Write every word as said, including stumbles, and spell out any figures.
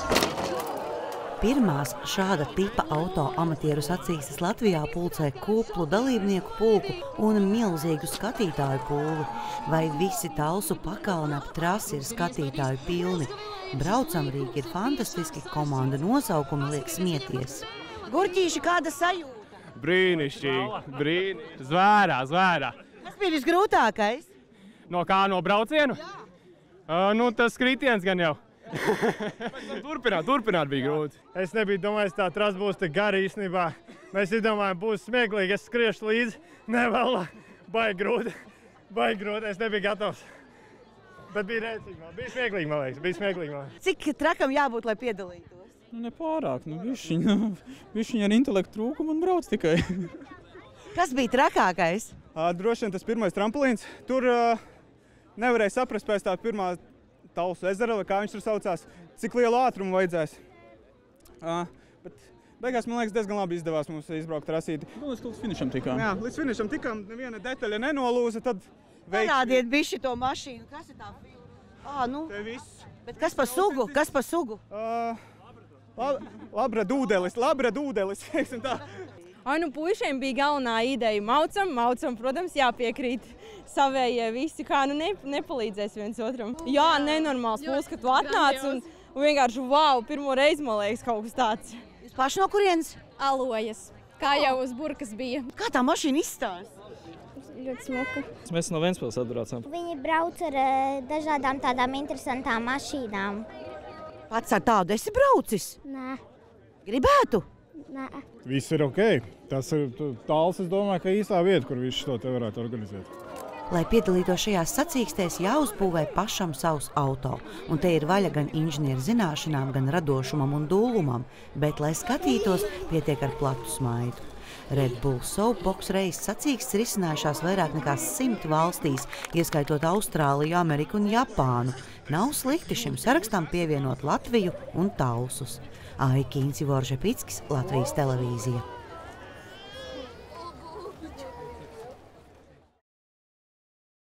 Pirmās šāda tipa auto amatieru sacīkstes Latvijā pulcē kuplu dalībnieku pulku un milzīgu skatītāju pūli. Vai visi Talsu pakalni ap trasi ir skatītāju pilni? Braucam Rīgi ir fantastiski, komanda nosaukumi liek smieties. Gurķīši, kāda sajūta? Brīnišķīgi, brīnišķīgi. Zvērā, zvērā. Kas bija visgrūtākais? No kā, no braucienu? Jā. Uh, nu, tas kritiens gan jau. turpināt, turpināt bija grūti. Es nebiju domājis, tā trasa būs tik gara īstenībā. Mēs izdomājām, būs smieklīgi, es skriešu līdzi. Nē, vēl, baigi grūti, baigi grūti, es nebiju gatavs. Bet bija rēcīgi, bija smieklīgi, man liekas, bija smieklīgi, man liekas. Cik trakam jābūt, lai piedalītos? Nu, nepārāk, nu, višķiņ, višķiņ ar intelektu trūkumu un brauc tikai. Kas bija trakākais? Droši vien tas pirmais tramplīns. Tur uh, nevarēja saprast pēc tā pirmā Talsu ezera, vai kā viņš tur saucās, cik lielu ātrumu vajadzēs. Uh, bet beigās, man liekas, diezgan labi izdevās mums izbraukt rasīti. Nu, līdz finišam tikām. Jā, līdz finišam tikām, neviena detaļa nenolūza, tad veiks... Parādiet bišķi to mašīnu, kas ir tā filma? Ā, nu. Te viss. Bet kas pa sugu? Kas pa sugu? Uh, lab, labra dūdelis, labra dūdelis, teiksim tā. Ai, nu, puišiem bija galvenā ideja. Maucam, maucam, protams, jāpiekrīt savējie visi, kā nu ne, nepalīdzēs viens otram. Jā, nenormāls puls, ka tu atnāc un, un vienkārši, wow, pirmo reizi, man liekas, kaut kas tāds. Jūs paši no kurienes? Alojas, kā jau uz burkas bija. Kā tā mašīna izstāsta? Ļoti smuka. Mēs no Ventspils atbraucam. Viņi brauc ar uh, dažādām tādām interesantām mašīnām. Pats ar tādu esi braucis? Nē. Gribētu? Nē. Viss ir ok. Tas ir Tals, es domāju, ka īstā vieta, kur visu šo te varētu organizēt. Lai piedalītos šajās sacīkstēs, jāuzbūvē pašam savs auto. Un te ir vaļa gan inženieru zināšanām, gan radošumam un dūlumam. Bet, lai skatītos, pietiek ar platu smaidu. Red Bull Soapbox reizes sacīkstes ir izcinājušās vairāk nekā simt valstīs, ieskaitot Austrāliju, Ameriku un Japānu. Nav slikti šim sarakstam pievienot Latviju un Talsus. Aiki Inci Voržepickis, Latvijas televīzija.